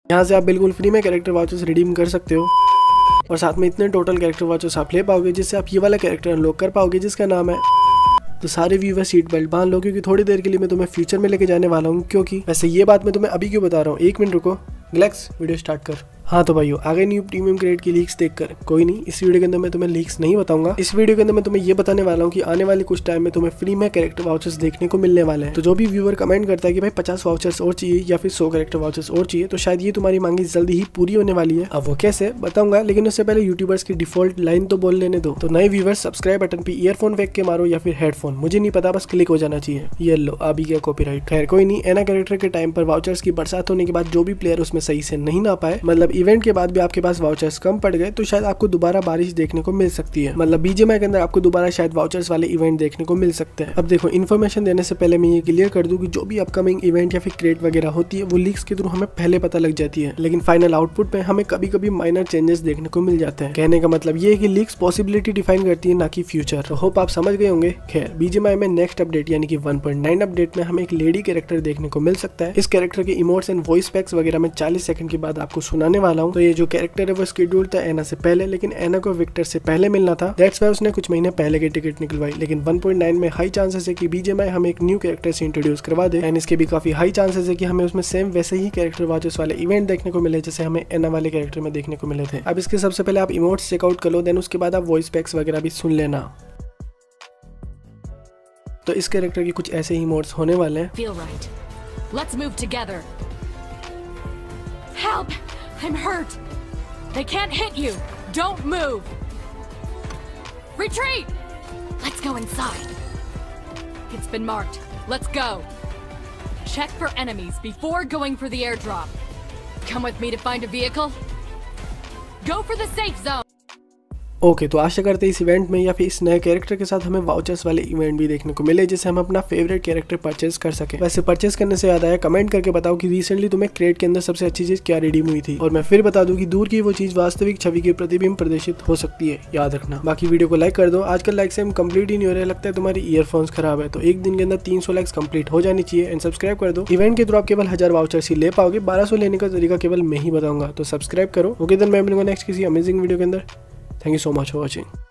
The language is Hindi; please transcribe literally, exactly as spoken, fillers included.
यहाँ से आप बिल्कुल फ्री में कैरेक्टर वाउचर्स रिडीम कर सकते हो और साथ में इतने टोटल कैरेक्टर वाउचर्स आप ले पाओगे जिससे आप ये वाला कैरेक्टर अनलॉक कर पाओगे जिसका नाम है। तो सारे व्यूवर सीट बेल्ट बांध लो क्योंकि थोड़ी देर के लिए मैं तुम्हें फ्यूचर में लेके जाने वाला हूँ। क्योंकि वैसे ये बात मैं तुम्हें अभी क्यों बता रहा हूँ, एक मिनट रुको, रिलैक्स, वीडियो स्टार्ट कर। हाँ तो भाइयों, आगे न्यू प्रीमियम क्रेड की लीक्स देखकर कोई नहीं, इस वीडियो के अंदर मैं तुम्हें लीक्स नहीं बताऊंगा। इस वीडियो के अंदर मैं तुम्हें ये बताने वाला हूँ कि आने वाले कुछ टाइम में तुम्हें फ्री में कैरेक्टर वाउचर्स देखने को मिलने वाले हैं। तो जो भी व्यूवर कमेंट करता है कि भाई पचास वाउचर्स और चाहिए या फिर सौ कैरेक्टर वाउचर्स और चाहिए, तो शायद ये तुम्हारी मांगी जल्दी ही पूरी होने वाली है। अब वो कैसे बताऊंगा, लेकिन उससे पहले यूट्यूबर्स की डिफॉल्ट लाइन तो बोल लेने दो। तो नए व्यूवर्स सब्सक्राइब बटन पे ईयरफोन फेंक के मारो या फिर हेडफोन, मुझे नहीं पता, बस क्लिक हो जाना चाहिए। ये लो, अभी क्या कॉपीराइट। खैर कोई नहीं, एना कैरेक्टर के टाइम पर वाउचर्स की बरसात होने के बाद जो भी प्लेयर उसमें सही से नहीं ना पाए, मतलब इवेंट के बाद भी आपके पास वाउचर्स कम पड़ गए, तो शायद आपको दोबारा बारिश देखने को मिल सकती है। मतलब बीजीएमआई के अंदर आपको दोबारा शायद वाउचर्स वाले इवेंट देखने को मिल सकते हैं। अब देखो, इन्फॉर्मेशन देने से पहले मैं ये क्लियर कर दूं कि जो भी अपकमिंग इवेंट या फिर क्रेट वगैरह होती है वो लीक्स के थ्रू हमें पहले पता लग जाती है, लेकिन फाइनल आउटपुट पे हमें कभी कभी माइनर चेंजेस देखने को मिल जाते हैं। कहने का मतलब ये है कि लीक्स पॉसिबिलिटी डिफाइन करती है, ना कि फ्यूचर। तो होप आप समझ गए होंगे। खैर, बीजीएमआई में नेक्स्ट अपडेट यानी कि वन पॉइंट नाइन अपडेट में हमें एक लेडी कैरेक्टर देखने को मिल सकता है। इस कैरेक्टर के इमोट्स एंड वॉइस पैक्स वगैरह मैं चालीस सेकंड के बाद आपको सुनाने वाला हूँ। तो ये जो कैरेक्टर है वो शेड्यूल था एना से पहले, लेकिन एना को विक्टर से पहले मिलना था, दैट्स व्हाई उसने कुछ महीने पहले की टिकट निकलवाई। लेकिन वन पॉइंट नाइन में हाई चांसेस है कि बीजीएमआई हमें एक न्यू कैरेक्टर से इंट्रोड्यूस करवा दे, एंड इसके भी काफी हाई चांसेस है कि हमें उसमें सेम वैसे ही कैरेक्टर वाचर्स वाले इवेंट देखने को मिले जैसे हमें एना वाले कैरेक्टर में देखने को मिले थे। अब इसके सबसे पहले आप इमोट्स चेकआउट कर लो, देन उसके बाद आप वॉइस पैक्स वगैरह भी सुन लेना। तो इस कैरेक्टर के कुछ ऐसे ही इमोट्स होने वाले हैं। Feel right. Let's move together. Help! I'm hurt. They can't hit you. Don't move. Retreat! Let's go inside. It's been marked. Let's go. Check for enemies before going for the airdrop. Come with me to find a vehicle. Go for the safe zone. Okay okay, तो आशा करते हैं इस इवेंट में या फिर इस नए कैरेक्टर के साथ हमें वाउचर्स वाले इवेंट भी देखने को मिले जिससे हम अपना फेवरेट कैरेक्टर परचेज कर सके। वैसे परचेज करने से याद आया, कमेंट करके बताओ कि रिसेंटली तुम्हें क्रेट के अंदर सबसे अच्छी चीज क्या रिडीम हुई थी, और मैं फिर बता दूं कि दूर की वो चीज वास्तविक छवि के प्रतिबिंब प्रदर्शित हो सकती है, याद रखना। बाकी वीडियो को लाइक कर दो। आजकल लाइक से हम कंप्लीट ही नहीं हो रहे, लगता है तुम्हारी ईयरफोन्स खराब है। तो एक दिन के अंदर तीन सौ लाइक्स कंप्लीट हो जानी चाहिए, एंड सब्सक्राइब कर दो। इवेंट के थ्रू आप केवल हजार वाउचर्स ही ले पाओगे, बारह सौ लेने का तरीका केवल मैं ही बताऊंगा। तो सब्सक्राइब करो। ओके देन मैं मिलूंगा नेक्स्ट किसी अमेजिंग वीडियो के अंदर। Thank you so much for watching.